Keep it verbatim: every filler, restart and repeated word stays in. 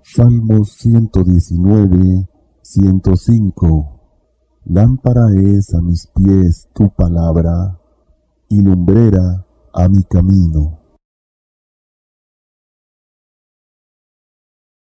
Salmos ciento diecinueve, ciento cinco. Lámpara es a mis pies tu palabra, y lumbrera a mi camino.